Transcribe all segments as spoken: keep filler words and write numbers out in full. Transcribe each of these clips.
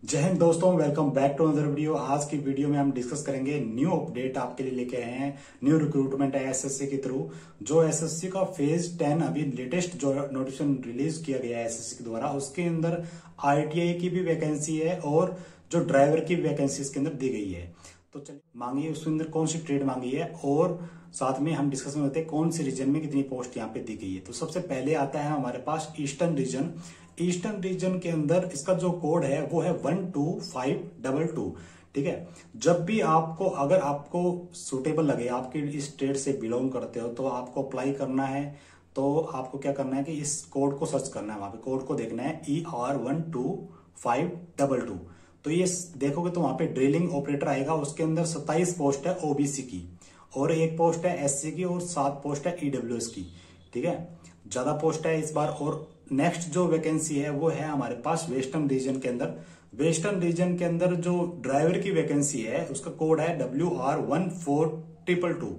जय हिंद दोस्तों, welcome back to another video. आज की वीडियो में हम डिस्कस करेंगे न्यू अपडेट आपके लिए लेके आए हैं। न्यू रिक्रूटमेंट है एसएससी के थ्रू। जो एसएससी का फेज टेन अभी लेटेस्ट जो नोटिफिकेशन रिलीज किया गया है एसएससी के द्वारा, उसके अंदर आईटीआई की भी वैकेंसी है और जो ड्राइवर की वैकेंसी इसके अंदर दी गई है। तो चलिए मांगी है, उसके अंदर कौन सी ट्रेड मांगी है और साथ में हम डिस्कस में होते हैं कौन से रीजन में कितनी पोस्ट यहाँ पे दी गई है। तो सबसे पहले आता है हमारे पास ईस्टर्न रीजन। ईस्टर्न रीजन के अंदर इसका जो कोड है वो है one two five double two. ठीक है, जब भी आपको अगर आपको सुटेबल लगे, आपके इस स्टेट से बिलोंग करते हो, तो आपको अप्लाई करना है। तो आपको क्या करना है कि इस कोड को सर्च करना है, वहां पे कोड को देखना है E R one two five double two. तो ये देखोगे तो वहां पे ड्रिलिंग ऑपरेटर आएगा, उसके अंदर सत्ताईस पोस्ट है ओबीसी की और एक पोस्ट है एससी की और सात पोस्ट है ईडब्ल्यूएस की। ठीक है, ज्यादा पोस्ट है इस बार। और नेक्स्ट जो वैकेंसी है वो है हमारे पास वेस्टर्न रीजन के अंदर। वेस्टर्न रीजन के अंदर जो ड्राइवर की वैकेंसी है उसका कोड है W R one four triple two.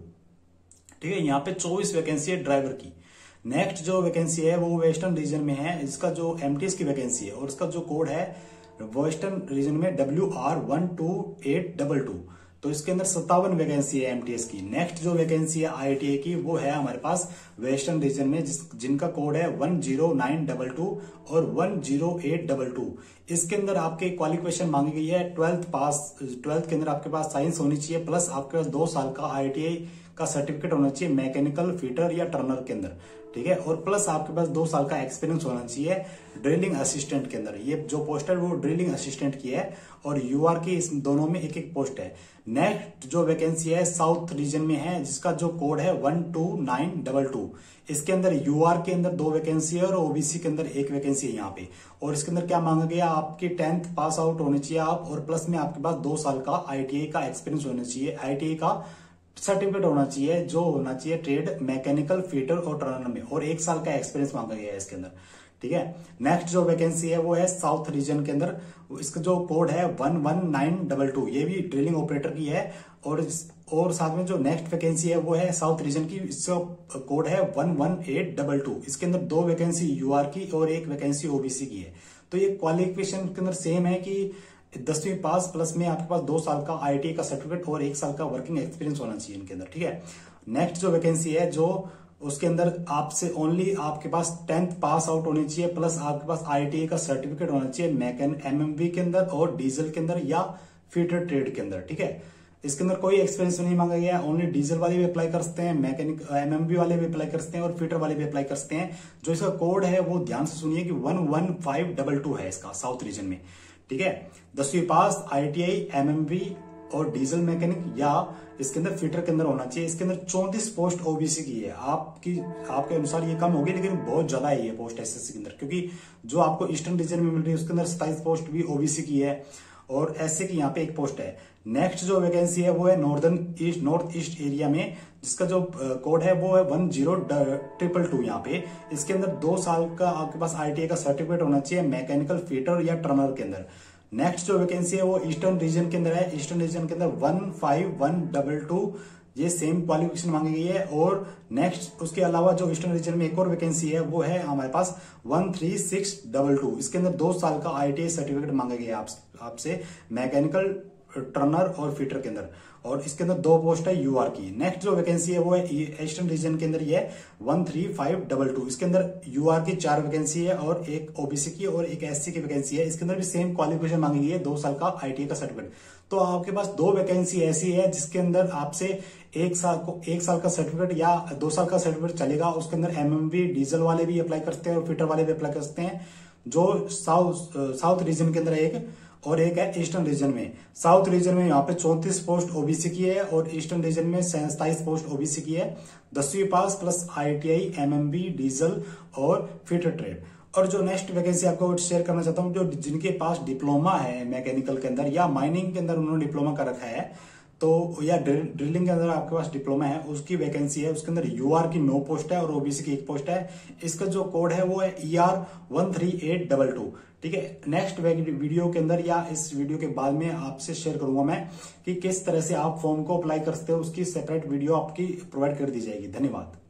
ठीक है, यहाँ पे चौबीस वैकेंसी है ड्राइवर की। नेक्स्ट जो वैकेंसी है वो वेस्टर्न रीजन में है, इसका जो एमटीएस की वैकेंसी है और उसका जो कोड है वेस्टर्न रीजन में W R one two eight double two. तो इसके अंदर सत्तावन वैकेंसी है एमटीएस की। नेक्स्ट जो वैकेंसी है आईटीआई की वो है हमारे पास वेस्टर्न रीजन में, जिस जिनका कोड है one zero nine double two और one zero eight double two. इसके अंदर आपके क्वालिफिकेशन मांगी गई है ट्वेल्थ पास। ट्वेल्थ के अंदर आपके पास साइंस होनी चाहिए, प्लस आपके पास दो साल का आईटीआई का सर्टिफिकेट होना चाहिए मैकेनिकल फिटर या टर्नर के अंदर। ठीक है, और प्लस आपके पास दो साल का एक्सपीरियंस होना चाहिए ड्रिलिंग असिस्टेंट के अंदर। ये जो पोस्ट है वो ड्रिलिंग असिस्टेंट की है और यूआर की, इस दोनों में एक एक पोस्ट है। नेक्स्ट जो वैकेंसी है साउथ रीजन में है, जिसका जो कोड है one two nine double two. इसके अंदर यूआर के अंदर दो वैकेंसी है और ओबीसी के अंदर एक वैकेंसी है यहाँ पे। और इसके अंदर क्या मांगा गया, आपकी टेंथ पास आउट होने चाहिए आप, और प्लस में आपके पास दो साल का आईटीआई का एक्सपीरियंस होना चाहिए, आईटीआई का सर्टिफिकेट होना चाहिए, जो होना चाहिए ट्रेड मैकेनिकल फिटर और टर्नर में, और एक साल का एक्सपीरियंस मांगा गया है इसके अंदर। ठीक है, नेक्स्ट जो वैकेंसी है वो है साउथ रीजन के अंदर। इसका जो कोड है one one nine double two, ये भी ड्रिलिंग ऑपरेटर की है। और और साथ में जो नेक्स्ट वैकेंसी है वो है साउथ रीजन की, इसका कोड है one one eight double two. इसके अंदर दो वैकेंसी यूआर की और एक वैकेंसी ओबीसी की है। तो ये क्वालिफिकेशन के अंदर सेम है कि दसवीं पास, प्लस में आपके पास दो साल का आईटीआई का सर्टिफिकेट और एक साल का वर्किंग एक्सपीरियंस होना चाहिए इनके अंदर। ठीक है, नेक्स्ट जो वैकेंसी है जो उसके अंदर आपसे ओनली आपके पास टेंथ पास आउट होनी चाहिए, प्लस आपके पास आईटीआई का सर्टिफिकेट होना चाहिए मैकेन एमएमवी के अंदर और डीजल के अंदर या फिटर ट्रेड के अंदर। ठीक है, इसके अंदर कोई एक्सपीरियंस नहीं मांगा गया है, ओनली डीजल वाले भी अप्लाई कर सकते हैं, मैकेनिक एमएमवी वाले भी अप्लाई कर सकते हैं और फिटर वाले भी अप्लाई कर सकते हैं। जो इसका कोड है वो ध्यान से सुनिए कि one one five double two है इसका साउथ रीजन में। ठीक है, दसवीं पास, आईटीआई, एमएमवी और डीजल मैकेनिक या इसके अंदर फिटर के अंदर होना चाहिए। इसके अंदर चौंतीस पोस्ट ओबीसी की है। आपकी आपके अनुसार ये कम होगी, लेकिन बहुत ज्यादा है ये पोस्ट एसएससी के अंदर, क्योंकि जो आपको ईस्टर्न रीजन में मिल रही है उसके अंदर सत्ताईस पोस्ट भी ओबीसी की है और एससी की यहाँ पे एक पोस्ट है। नेक्स्ट जो वैकेंसी है वो है northern east north east area में, जिसका जो कोड है वो है वन जीरो ट्रिपल टू। यहाँ पे इसके अंदर दो साल का आपके पास आईटीआई का सर्टिफिकेट होना चाहिए मैकेनिकल फिटर या टर्नर के अंदर। नेक्स्ट जो वैकेंसी है वो ईस्टर्न रीजन के अंदर है। ईस्टर्न रीजन के अंदर one five one double two, ये सेम क्वालिफिकेशन मांगी गई है। और नेक्स्ट उसके अलावा जो ईस्टर्न रीजन में एक और वैकेंसी है वो है हमारे पास one three six double two. इसके अंदर दो साल का आईटीआई सर्टिफिकेट मांगा गया है आपसे मैकेनिकल टर्नर और फिटर के अंदर, और इसके अंदर दो पोस्ट है यूआर की। नेक्स्ट जो वैकेंसी है वो है ईस्टर्न रीजन के अंदर, ये one three five double two. इसके अंदर यूआर की चार वैकेंसी है और एक ओबीसी की और एक एससी की वैकेंसी है। इसके अंदर भी सेम क्वालिफिकेशन मांगी गई है, दो साल का आईटीआई का सर्टिफिकेट। तो आपके पास दो वैकेंसी ऐसी है जिसके अंदर आपसे एक साल को एक साल का सर्टिफिकेट या दो साल का सर्टिफिकेट चलेगा। उसके अंदर एमएमवी डीजल वाले भी अप्लाई कर सकते हैं और फिटर वाले भी अप्लाई कर सकते हैं। जो साउथ साउथ रीजन के अंदर एक और एक है ईस्टर्न रीजन में। साउथ रीजन में यहाँ पे चौंतीस पोस्ट ओबीसी की है और ईस्टर्न रीजन में सैंतालीस पोस्ट ओबीसी की है। दसवीं pass plus ITI, MMV, diesel और फिटर ट्रेड। और जो नेक्स्ट वैकेंसी आपको शेयर करना चाहता हूँ, जो जिनके पास डिप्लोमा है मैकेनिकल के अंदर या माइनिंग के अंदर उन्होंने डिप्लोमा कर रखा है, तो या ड्रिलिंग के अंदर आपके पास डिप्लोमा है, उसकी वैकेंसी है। उसके अंदर यूआर की नौ पोस्ट है और ओबीसी की एक पोस्ट है। इसका जो कोड है वो है E R one three eight double two. ठीक है, नेक्स्ट वीडियो के अंदर या इस वीडियो के बाद में आपसे शेयर करूंगा मैं कि किस तरह से आप फॉर्म को अप्लाई कर सकते हो, उसकी सेपरेट वीडियो आपकी प्रोवाइड कर दी जाएगी। धन्यवाद।